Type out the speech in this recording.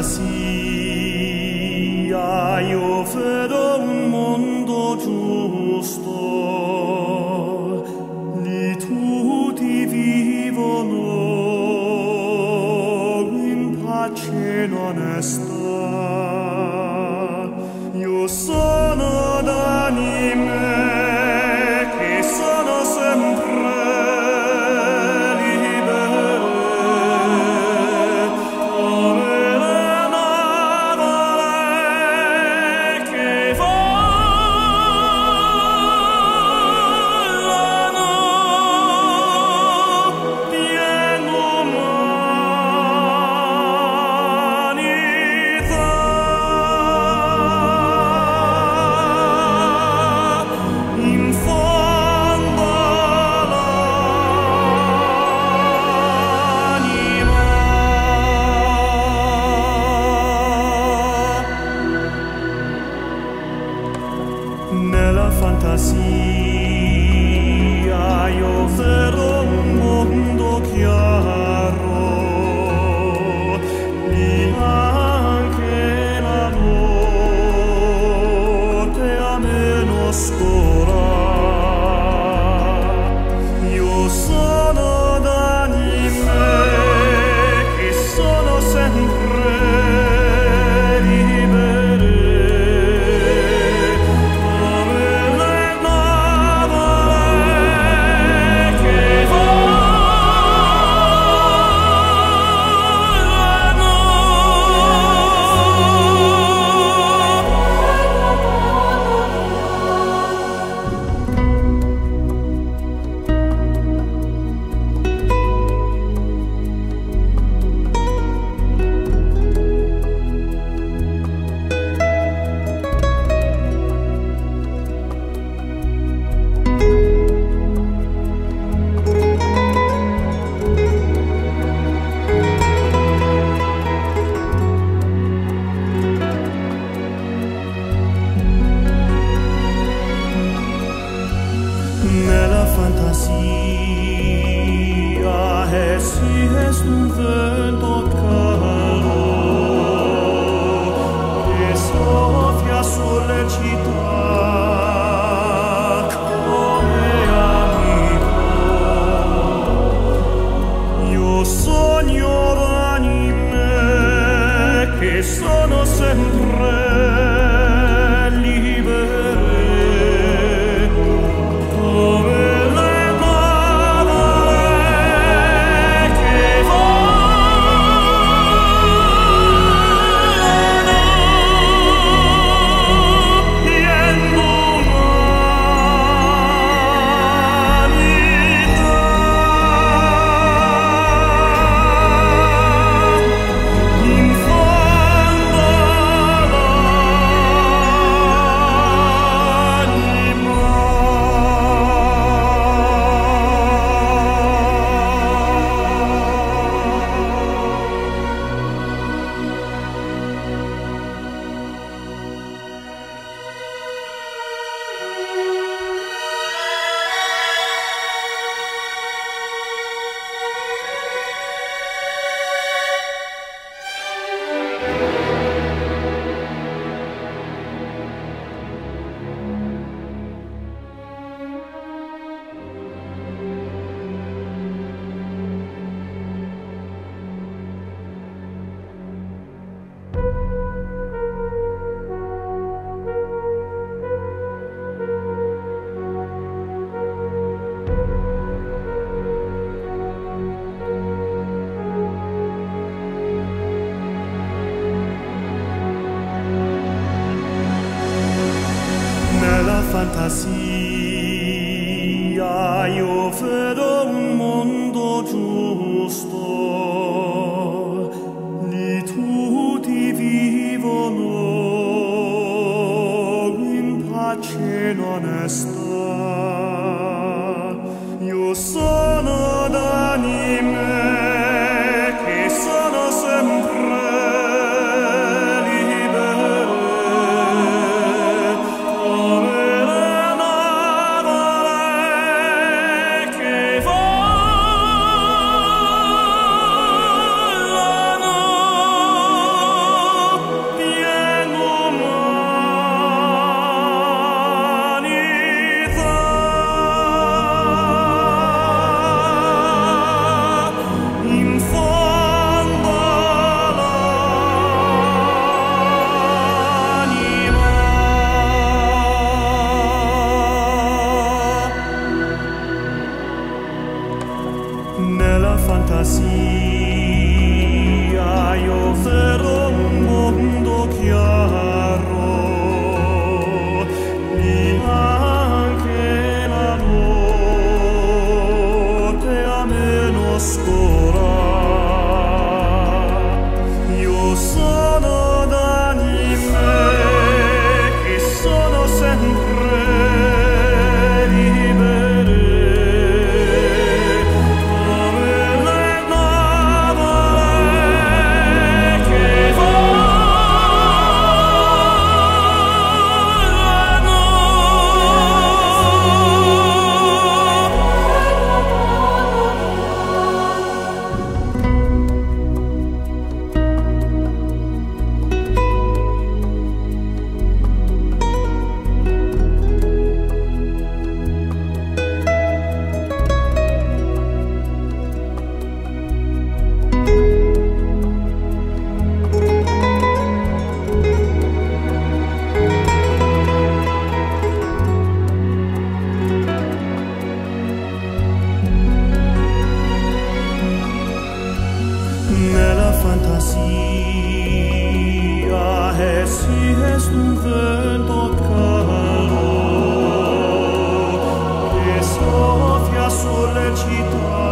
fantasia io vedo un mondo giusto, lì tutti vivono in pace e onestà. Io sono d'anime che sono sempre nella fantasia io vedo un mondo chiaro, lì anche la notte ha meno scura. Io sono d'anime che sono sempre libere. Nella fantasia si è un vento caldo che soffia sulle città come amico. Io sogno d'anime che sono sempre fantasia io vedo un mondo giusto, lì tutti vivono in pace e onestà. Io sono d'anime che sono sempre come le nuvole che nella fantasia io farò un mondo chiaro, lì anche la notte a meno scura. Io sono d'anime che sono sempre libere, come le nuvole che nella fantasia si è un vento caldo che soffia sulle città.